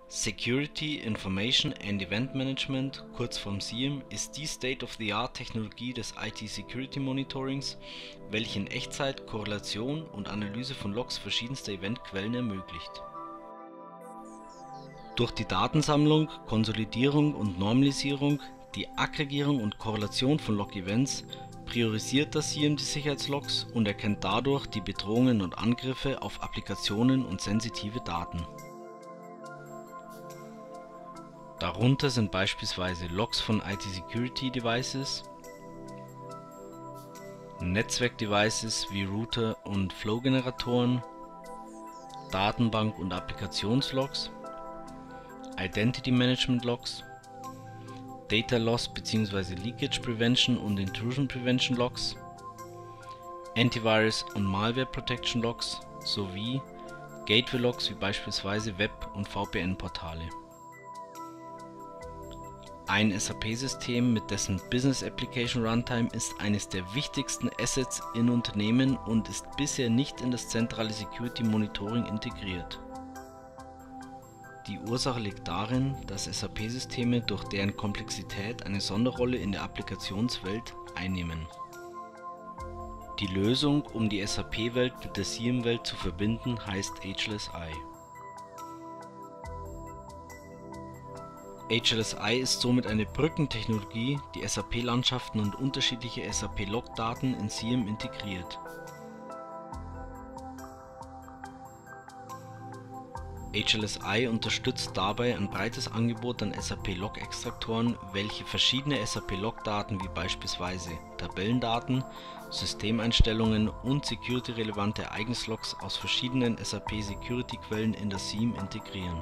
Security, Information and Event Management, kurz vom SIEM, ist die State-of-the-Art-Technologie des IT-Security-Monitorings, welche in Echtzeit Korrelation und Analyse von Logs verschiedenster Eventquellen ermöglicht. Durch die Datensammlung, Konsolidierung und Normalisierung, die Aggregierung und Korrelation von Log-Events priorisiert das SIEM die Sicherheitslogs und erkennt dadurch die Bedrohungen und Angriffe auf Applikationen und sensitive Daten. Darunter sind beispielsweise Logs von IT-Security-Devices, Netzwerk-Devices wie Router und Flow-Generatoren, Datenbank- und Applikationslogs, Identity Management Logs, Data Loss bzw. Leakage Prevention und Intrusion Prevention Logs, Antivirus und Malware Protection Logs sowie Gateway Logs wie beispielsweise Web- und VPN-Portale. Ein SAP-System mit dessen Business Application Runtime ist eines der wichtigsten Assets in Unternehmen und ist bisher nicht in das zentrale Security Monitoring integriert. Die Ursache liegt darin, dass SAP-Systeme durch deren Komplexität eine Sonderrolle in der Applikationswelt einnehmen. Die Lösung, um die SAP-Welt mit der SIEM-Welt zu verbinden, heißt HLSI. HLSI ist somit eine Brückentechnologie, die SAP-Landschaften und unterschiedliche SAP-Logdaten in SIEM integriert. HLSI unterstützt dabei ein breites Angebot an SAP-Log-Extraktoren, welche verschiedene SAP-Log-Daten wie beispielsweise Tabellendaten, Systemeinstellungen und security-relevante Ereignislogs aus verschiedenen SAP-Security-Quellen in das SIEM integrieren.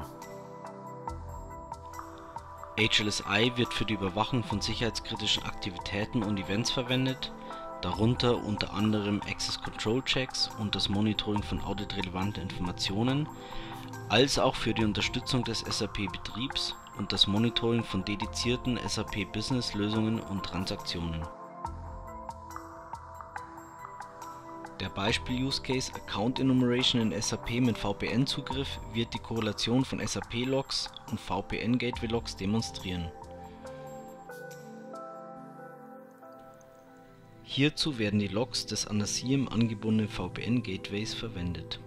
HLSI wird für die Überwachung von sicherheitskritischen Aktivitäten und Events verwendet, darunter unter anderem Access Control Checks und das Monitoring von auditrelevanten Informationen, als auch für die Unterstützung des SAP-Betriebs und das Monitoring von dedizierten SAP-Business-Lösungen und Transaktionen. Der Beispiel-Use-Case Account Enumeration in SAP mit VPN-Zugriff wird die Korrelation von SAP-Logs und VPN-Gateway-Logs demonstrieren. Hierzu werden die Logs des an das SIEM angebundenen VPN-Gateways verwendet.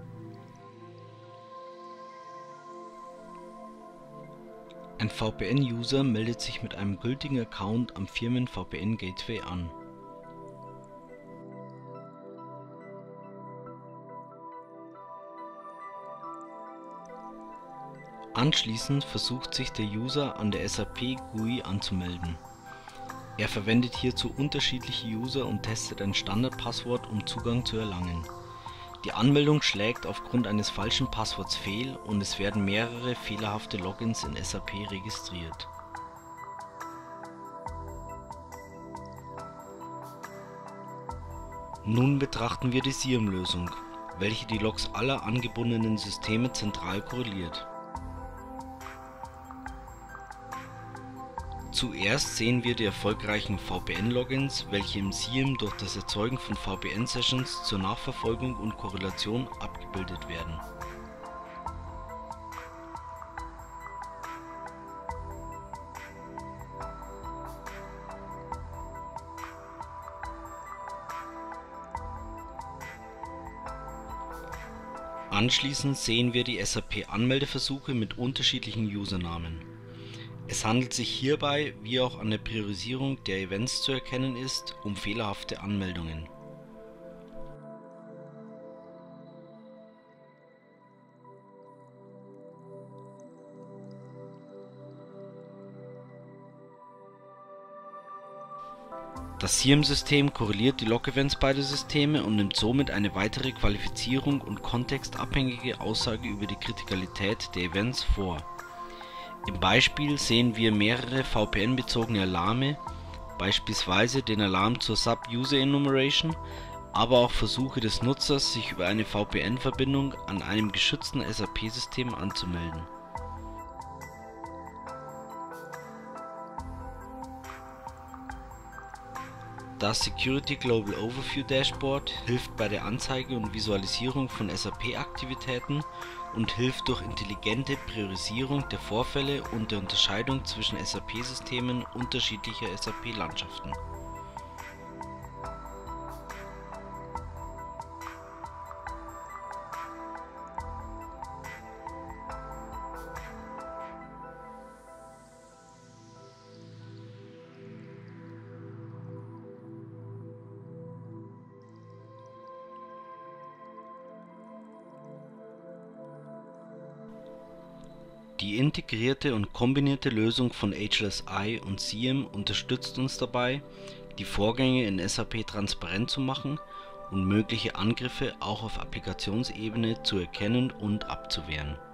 Ein VPN-User meldet sich mit einem gültigen Account am Firmen-VPN-Gateway an. Anschließend versucht sich der User an der SAP GUI anzumelden. Er verwendet hierzu unterschiedliche User und testet ein Standardpasswort, um Zugang zu erlangen. Die Anmeldung schlägt aufgrund eines falschen Passworts fehl und es werden mehrere fehlerhafte Logins in SAP registriert. Nun betrachten wir die SIEM-Lösung, welche die Logs aller angebundenen Systeme zentral korreliert. Zuerst sehen wir die erfolgreichen VPN-Logins, welche im SIEM durch das Erzeugen von VPN-Sessions zur Nachverfolgung und Korrelation abgebildet werden. Anschließend sehen wir die SAP-Anmeldeversuche mit unterschiedlichen Usernamen. Es handelt sich hierbei, wie auch an der Priorisierung der Events zu erkennen ist, um fehlerhafte Anmeldungen. Das SIEM-System korreliert die Log-Events beider Systeme und nimmt somit eine weitere Qualifizierung und kontextabhängige Aussage über die Kritikalität der Events vor. Im Beispiel sehen wir mehrere VPN-bezogene Alarme, beispielsweise den Alarm zur Sub-User-Enumeration, aber auch Versuche des Nutzers, sich über eine VPN-Verbindung an einem geschützten SAP-System anzumelden. Das Security Global Overview Dashboard hilft bei der Anzeige und Visualisierung von SAP-Aktivitäten und hilft durch intelligente Priorisierung der Vorfälle und der Unterscheidung zwischen SAP-Systemen unterschiedlicher SAP-Landschaften. Die integrierte und kombinierte Lösung von HLSI und SIEM unterstützt uns dabei, die Vorgänge in SAP transparent zu machen und mögliche Angriffe auch auf Applikationsebene zu erkennen und abzuwehren